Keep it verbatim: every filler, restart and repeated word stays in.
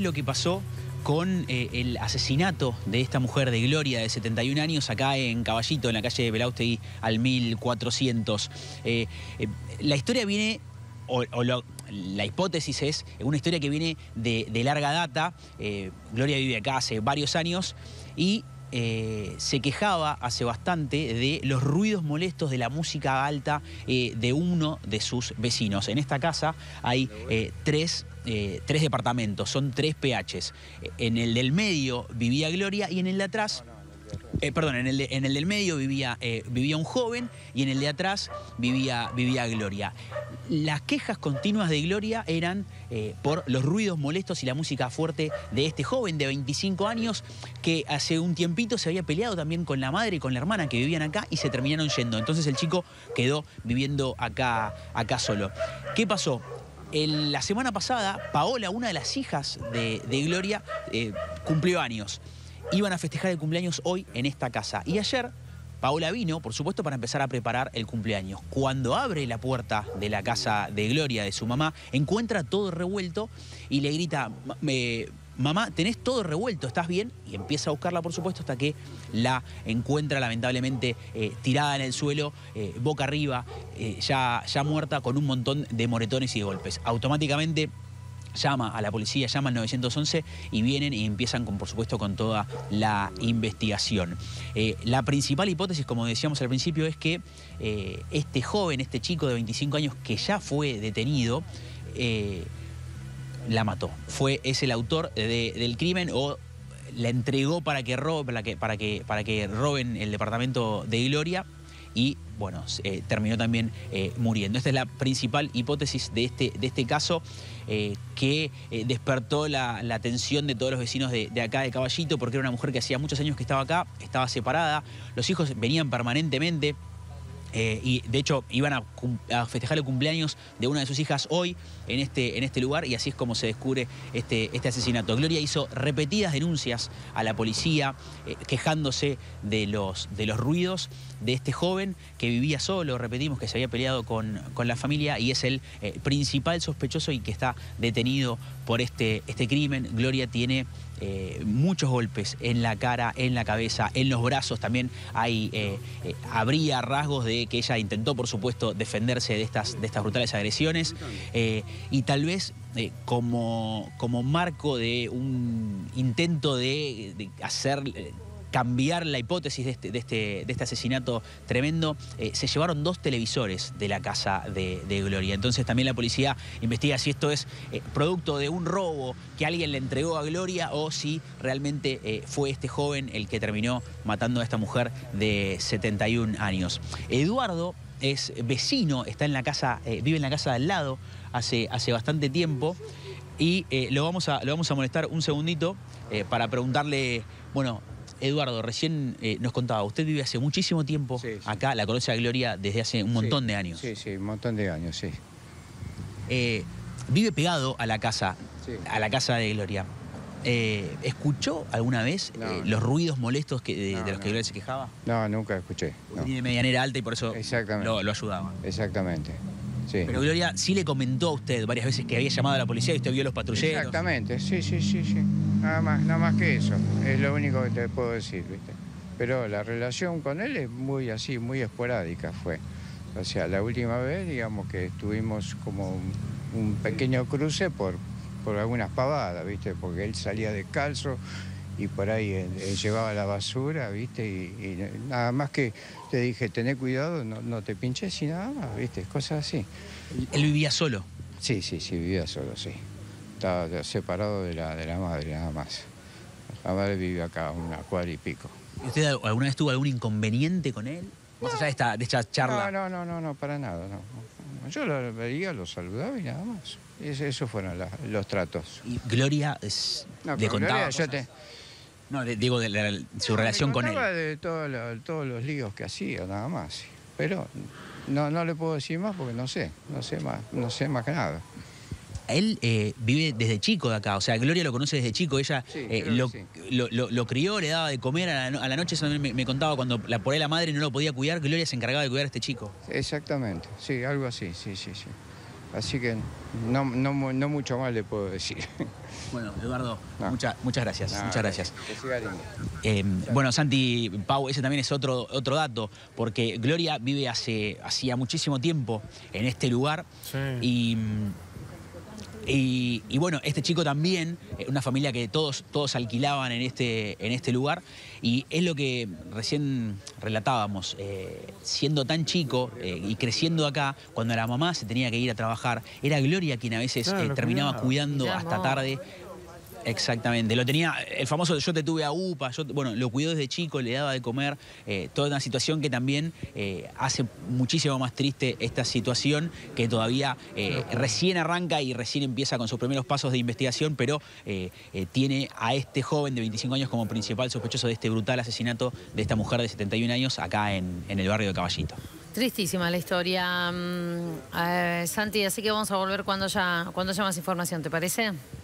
lo que pasó con eh, el asesinato de esta mujer de Gloria, de setenta y un años, acá en Caballito, en la calle de Belaustegui al mil cuatrocientos. Eh, eh, la historia viene, o, o lo, la hipótesis es una historia que viene de, de larga data. Eh, Gloria vive acá hace varios años y Eh, se quejaba hace bastante de los ruidos molestos de la música alta eh, de uno de sus vecinos. En esta casa hay eh, tres, eh, tres departamentos, son tres P Hs. En el del medio vivía Gloria y en el de atrás... Eh, perdón, en el, de, en el del medio vivía, eh, vivía un joven y en el de atrás vivía, vivía Gloria. Las quejas continuas de Gloria eran eh, por los ruidos molestos y la música fuerte de este joven de veinticinco años que hace un tiempito se había peleado también con la madre y con la hermana que vivían acá y se terminaron yendo. Entonces el chico quedó viviendo acá, acá solo. ¿Qué pasó? El, la semana pasada, Paola, una de las hijas de, de Gloria, eh, cumplió años. Iban a festejar el cumpleaños hoy en esta casa. Y ayer Paola vino, por supuesto, para empezar a preparar el cumpleaños. Cuando abre la puerta de la casa de Gloria, de su mamá, encuentra todo revuelto y le grita, eh, mamá, tenés todo revuelto, ¿estás bien? Y empieza a buscarla, por supuesto, hasta que la encuentra lamentablemente eh, tirada en el suelo, eh, boca arriba, eh, ya, ya muerta, con un montón de moretones y de golpes. Automáticamente llama a la policía, llama al nueve once y vienen y empiezan, con, por supuesto, con toda la investigación. Eh, la principal hipótesis, como decíamos al principio, es que eh, este joven, este chico de veinticinco años que ya fue detenido, eh, la mató. Fue, es el autor de, del crimen o la entregó para que, robe, para, que, para, que, para que roben el departamento de Gloria. Y, bueno, eh, terminó también eh, muriendo. Esta es la principal hipótesis de este, de este caso eh, que eh, despertó la, la atención de todos los vecinos de, de acá de Caballito, porque era una mujer que hacía muchos años que estaba acá, estaba separada, los hijos venían permanentemente. Eh, y de hecho iban a, a festejar el cumpleaños de una de sus hijas hoy en este, en este lugar, y así es como se descubre este, este asesinato. Gloria hizo repetidas denuncias a la policía eh, quejándose de los, de los ruidos de este joven que vivía solo, repetimos que se había peleado con, con la familia y es el eh, principal sospechoso y que está detenido por este, este crimen. Gloria tiene eh, muchos golpes en la cara, en la cabeza, en los brazos. También hay, eh, eh, habría rasgos de que ella intentó, por supuesto, defenderse de estas, de estas brutales agresiones. Eh, y tal vez eh, como, como marco de un intento de, de hacer... Eh, cambiar la hipótesis de este, de este, de este asesinato tremendo, eh, se llevaron dos televisores de la casa de, de Gloria. Entonces también la policía investiga si esto es eh, producto de un robo que alguien le entregó a Gloria o si realmente eh, fue este joven el que terminó matando a esta mujer de setenta y un años. Eduardo es vecino, está en la casa, eh, vive en la casa de al lado hace, hace bastante tiempo y eh, lo, vamos a, lo vamos a molestar un segundito eh, para preguntarle, bueno, Eduardo, recién eh, nos contaba, usted vive hace muchísimo tiempo sí, sí. acá, la conoce a Gloria desde hace un montón sí, de años. Sí, sí, un montón de años, sí. Eh, vive pegado a la casa, sí. a la casa de Gloria. Eh, ¿Escuchó alguna vez no, eh, no. los ruidos molestos que, de, no, de los que no. Gloria se quejaba? No, nunca escuché. No. Tiene medianera alta y por eso lo, lo ayudaba. Exactamente. Sí. Pero Gloria sí le comentó a usted varias veces que había llamado a la policía y usted vio los patrulleros. Exactamente, sí, sí, sí, sí. Nada más, nada más que eso. Es lo único que te puedo decir, ¿viste? Pero la relación con él es muy así, muy esporádica fue. O sea, la última vez, digamos que tuvimos como un, un pequeño cruce por, por algunas pavadas, ¿viste? Porque él salía descalzo y por ahí él, él llevaba la basura, ¿viste? Y, y nada más que te dije, tené cuidado, no, no te pinches y nada más, ¿viste? Cosas así. ¿Él vivía solo? Sí, sí, sí, vivía solo, sí. Estaba separado de la, de la madre, nada más. La madre vive acá, una cuadra y pico. ¿Usted alguna vez tuvo algún inconveniente con él? Más no. allá de esta, de esta charla. No, no, no, no, no, para nada, no. Yo lo veía, lo saludaba y nada más. Eso, esos fueron la, los tratos. ¿Y Gloria es, no, le contaba Gloria, yo te... No, le, digo de la, su no, relación con él. de todo lo, todos los líos que hacía, nada más. Pero no, no le puedo decir más porque no sé, no sé más, no sé más que nada. Él eh, vive desde chico de acá, o sea, Gloria lo conoce desde chico, ella sí, eh, lo, sí. lo, lo, lo crió, le daba de comer a la, a la noche, eso me, me contaba cuando la, por ahí la madre no lo podía cuidar, Gloria se encargaba de cuidar a este chico. Exactamente, sí, algo así, sí, sí, sí. Así que no, no, no mucho más le puedo decir. Bueno, Eduardo, no. mucha, muchas gracias. No, muchas gracias. Que siga lindo. Eh, bueno, Santi, Pau, ese también es otro, otro dato, porque Gloria vive hace hacía muchísimo tiempo en este lugar. Sí. Y... Y, y bueno, este chico también, una familia que todos, todos alquilaban en este, en este lugar, y es lo que recién relatábamos, eh, siendo tan chico eh, y creciendo acá, cuando la mamá se tenía que ir a trabajar, era Gloria quien a veces Claro, eh, terminaba cuidado. cuidando Mirá, hasta no. tarde. Exactamente, lo tenía, el famoso yo te tuve a UPA, yo, bueno, lo cuidó desde chico, le daba de comer, eh, toda una situación que también eh, hace muchísimo más triste esta situación, que todavía eh, recién arranca y recién empieza con sus primeros pasos de investigación, pero eh, eh, tiene a este joven de veinticinco años como principal sospechoso de este brutal asesinato de esta mujer de setenta y un años acá en, en el barrio de Caballito. Tristísima la historia, mm, eh, Santi, así que vamos a volver cuando ya, cuando haya más información, ¿te parece?